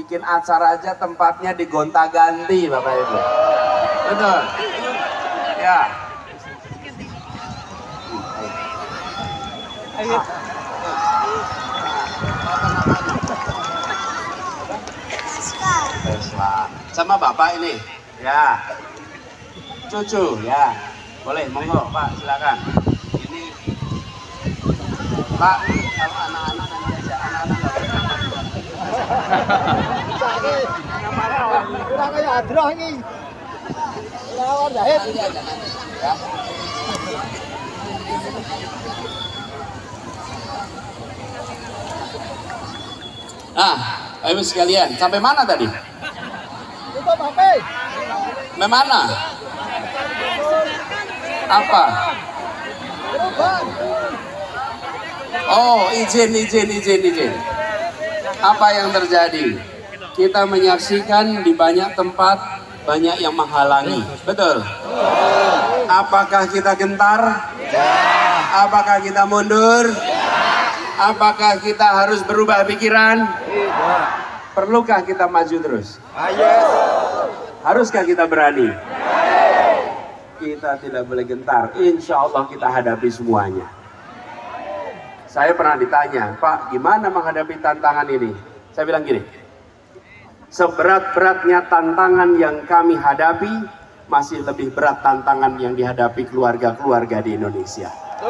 bikin acara aja tempatnya digonta-ganti Bapak Ibu. Betul. Ya. Ayo. Tesla. Sama Bapak ini. Ya. Cucu ya. Boleh, monggo Pak, silakan. Ini Pak, kalau anak-anak nanti aja anak-anak kurang kayak adroh ini. Lawan jahit. Ya. Nah, ayo sekalian, sampai mana tadi? Tutup HP. Memana? Apa? Oh, izin. Apa yang terjadi? Kita menyaksikan di banyak tempat banyak yang menghalangi. Betul? Apakah kita gentar? Apakah kita mundur? Apakah kita harus berubah pikiran? Perlukah kita maju terus? Haruskah kita berani? Kita tidak boleh gentar. Insya Allah kita hadapi semuanya. Saya pernah ditanya, Pak, gimana menghadapi tantangan ini? Saya bilang gini, seberat-beratnya tantangan yang kami hadapi, masih lebih berat tantangan yang dihadapi keluarga-keluarga di Indonesia.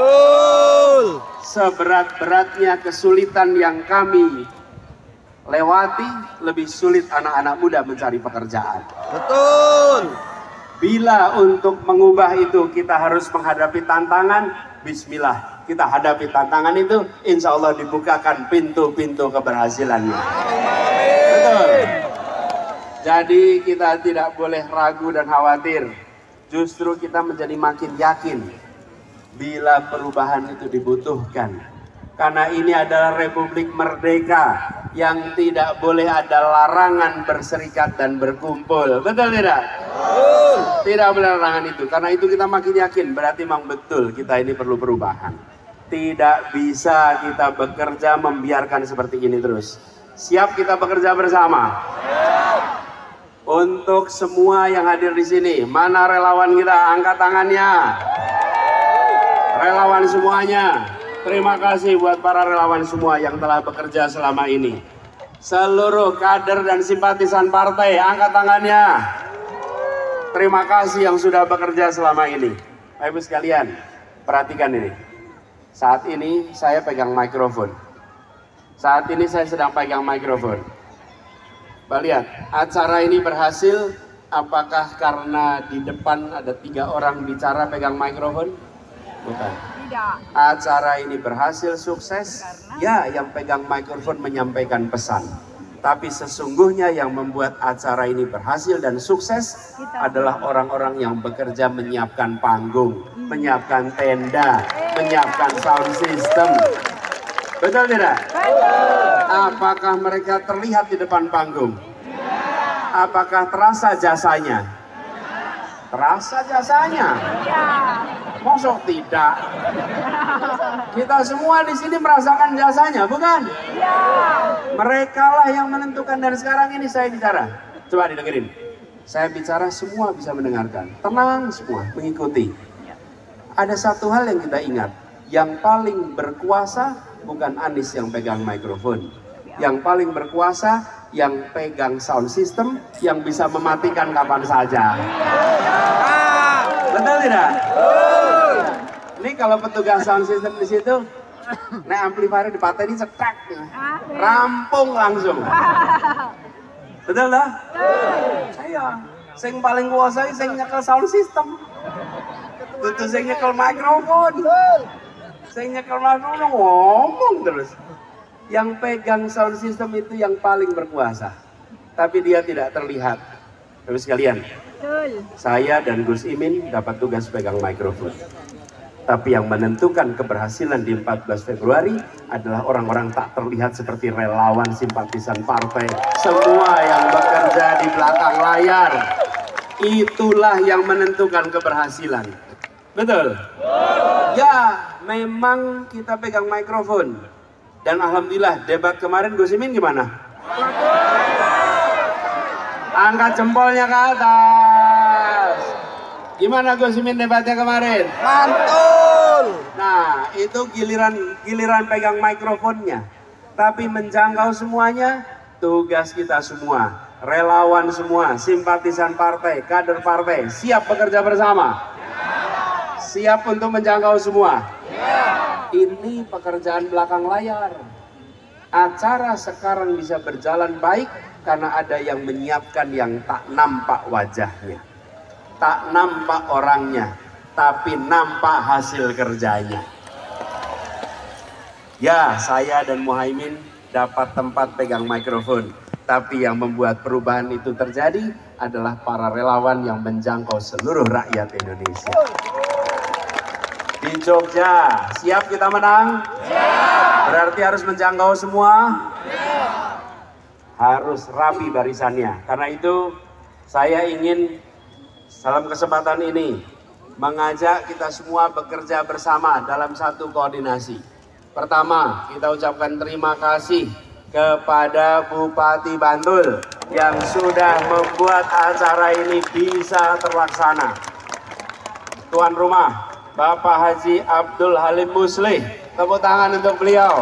Seberat-beratnya kesulitan yang kami lewati, lebih sulit anak-anak muda mencari pekerjaan. Betul. Bila untuk mengubah itu kita harus menghadapi tantangan, bismillah, kita hadapi tantangan itu, insya Allah dibukakan pintu-pintu keberhasilannya. Betul. Jadi kita tidak boleh ragu dan khawatir. Justru kita menjadi makin yakin bila perubahan itu dibutuhkan. Karena ini adalah Republik Merdeka yang tidak boleh ada larangan berserikat dan berkumpul. Betul tidak? Betul. Tidak boleh larangan itu. Karena itu kita makin yakin berarti memang betul kita ini perlu perubahan. Tidak bisa kita bekerja membiarkan seperti ini terus. Siap kita bekerja bersama? Untuk semua yang hadir di sini, mana relawan kita? Angkat tangannya. Relawan semuanya. Terima kasih buat para relawan semua yang telah bekerja selama ini. Seluruh kader dan simpatisan partai, angkat tangannya. Terima kasih yang sudah bekerja selama ini. Bapak Ibu sekalian, perhatikan ini. Saat ini saya pegang mikrofon. Saat ini saya sedang pegang mikrofon. Bapak lihat, acara ini berhasil apakah karena di depan ada 3 orang bicara pegang mikrofon? Bukan. Tidak. Acara ini berhasil sukses, ya yang pegang mikrofon menyampaikan pesan. Tapi sesungguhnya yang membuat acara ini berhasil dan sukses adalah orang-orang yang bekerja menyiapkan panggung, menyiapkan tenda, menyiapkan sound system. Betul tidak? Betul. Apakah mereka terlihat di depan panggung? Apakah terasa jasanya? Terasa jasanya? Ya. Mosok tidak. Kita semua di sini merasakan jasanya, bukan? Ya. Mereka lah yang menentukan dan sekarang ini saya bicara. Coba didengerin. Saya bicara semua bisa mendengarkan. Tenang semua, mengikuti. Ada satu hal yang kita ingat. Yang paling berkuasa bukan Anies yang pegang mikrofon. Yang paling berkuasa yang pegang sound system yang bisa mematikan kapan saja. Betul tidak? Ini kalau petugas sound system di situ, nah amplifier dipateni cetak, rampung langsung. Betul lah? Ayo, sing paling kuasa sing nyekel sound system. Tutu sing nyekel mikrofon. Sing nyekel mikrofon ngomong terus. Yang pegang sound system itu yang paling berkuasa. Tapi dia tidak terlihat. Terus sekalian, saya dan Gus Imin dapat tugas pegang mikrofon. Tapi yang menentukan keberhasilan di 14 Februari adalah orang-orang tak terlihat seperti relawan simpatisan partai. Semua yang bekerja di belakang layar. Itulah yang menentukan keberhasilan. Betul? Ya, memang kita pegang mikrofon. Dan alhamdulillah debat kemarin Gus Imin gimana? Angkat jempolnya ke atas. Gimana Gus Imin debatnya kemarin? Mantul. Nah, itu giliran pegang mikrofonnya. Tapi menjangkau semuanya, tugas kita semua. Relawan semua, simpatisan partai, kader partai, siap bekerja bersama? Siap untuk menjangkau semua? Ini pekerjaan belakang layar. Acara sekarang bisa berjalan baik karena ada yang menyiapkan yang tak nampak wajahnya. Tak nampak orangnya, tapi nampak hasil kerjanya. Ya, saya dan Muhaimin dapat tempat pegang mikrofon. Tapi yang membuat perubahan itu terjadi adalah para relawan yang menjangkau seluruh rakyat Indonesia. Di Jogja, siap kita menang? Siap. Berarti harus menjangkau semua? Siap. Harus rapi barisannya. Karena itu saya ingin dalam kesempatan ini mengajak kita semua bekerja bersama dalam satu koordinasi. Pertama, kita ucapkan terima kasih kepada Bupati Bantul yang sudah membuat acara ini bisa terlaksana. Tuan rumah, Bapak Haji Abdul Halim Muslih, tepuk tangan untuk beliau.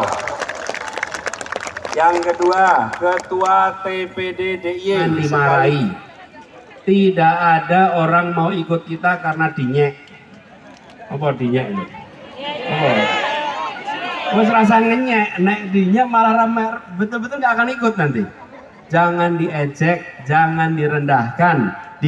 Yang kedua, Ketua TPD DIY dimarahi. Tidak ada orang mau ikut kita karena dinyek. Apa dinyek ini? Oh. Wes rasa ngenyek, nek dinyek malah ramer, betul-betul nggak akan ikut nanti. Jangan diejek, jangan direndahkan,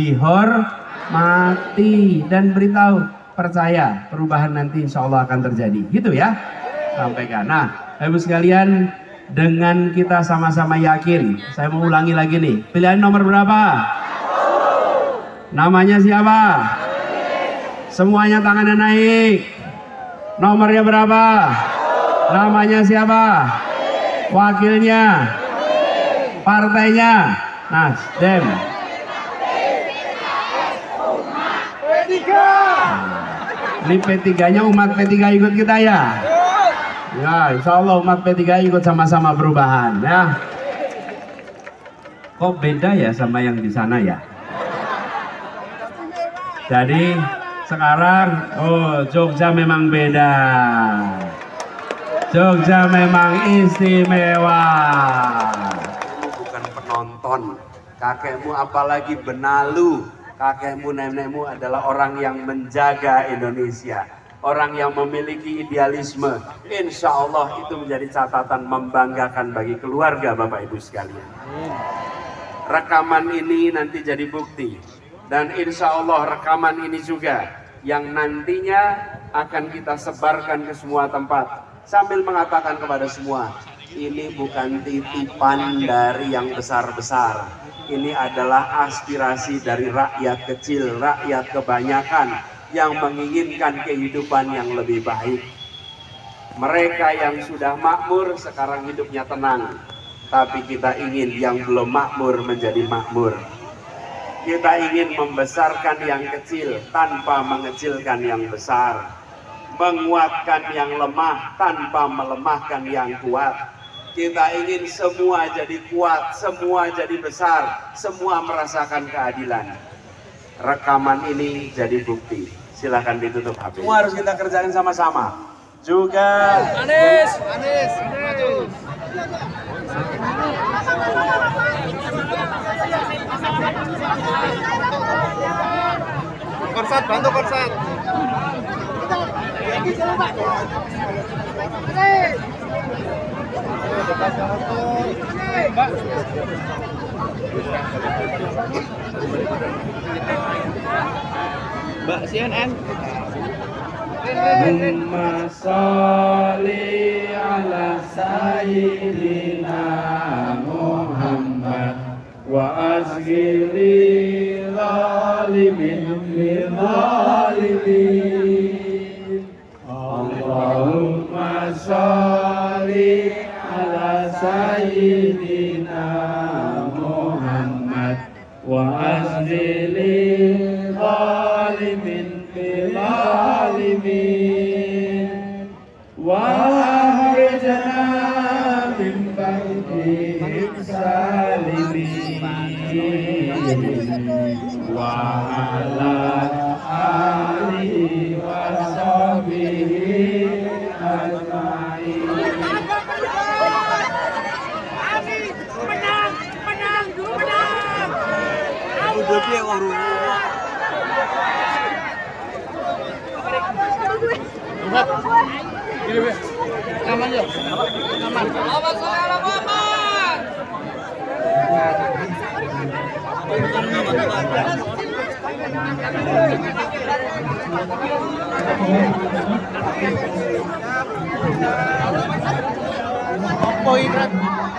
dihormati dan beritahu, percaya perubahan nanti insya Allah akan terjadi. Gitu ya, sampaikan. Nah, Ibu sekalian, dengan kita sama-sama yakin, saya mau ulangi lagi nih, pilihan nomor berapa? Namanya siapa? Semuanya tangannya naik. Nomornya berapa? Namanya siapa? Wakilnya? Partainya? Nasdem. Ini P3-nya umat P3 ikut kita ya? Ya, insya Allah umat P3 ikut sama-sama perubahan ya. Kok beda ya sama yang di sana ya? Jadi sekarang, oh Jogja memang beda. Jogja memang istimewa. Kakekmu bukan penonton, kakekmu apalagi benalu. Kakekmu, nenekmu adalah orang yang menjaga Indonesia. Orang yang memiliki idealisme. Insya Allah itu menjadi catatan membanggakan bagi keluarga Bapak Ibu sekalian. Rekaman ini nanti jadi bukti. Dan insya Allah rekaman ini juga yang nantinya akan kita sebarkan ke semua tempat. Sambil mengatakan kepada semua, ini bukan titipan dari yang besar-besar. Ini adalah aspirasi dari rakyat kecil, rakyat kebanyakan yang menginginkan kehidupan yang lebih baik. Mereka yang sudah makmur sekarang hidupnya tenang. Tapi kita ingin yang belum makmur menjadi makmur. Kita ingin membesarkan yang kecil tanpa mengecilkan yang besar. Menguatkan yang lemah tanpa melemahkan yang kuat. Kita ingin semua jadi kuat, semua jadi besar, semua merasakan keadilan. Rekaman ini jadi bukti. Silakan ditutup HP. Semua harus kita kerjain sama-sama. Juga Anies, maju. Korsat, bantu korsat. Mbak CNN. Allahumma sholli ala sayyidina Muhammad wa asghili zalimin li zalimin. Allahumma sholli ala sayyidina Muhammad wa asghili zalimin li zalimin wa akhrijna min baitihim salimin. wa ala alihi wa sahbihi ajmain. Menang dulu menang. Udah dia waru. Aman ya? Aman. Aman saudara Muhammad. Poin rat.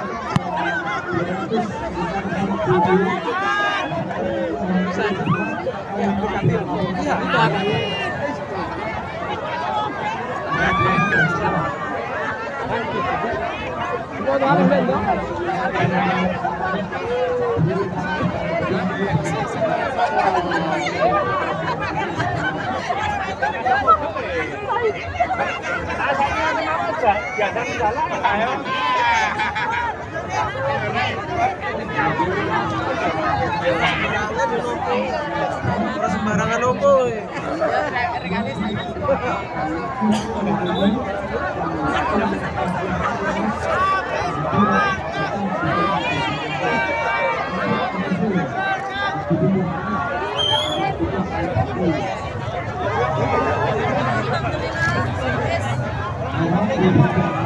Sembarangan opo. Thank you.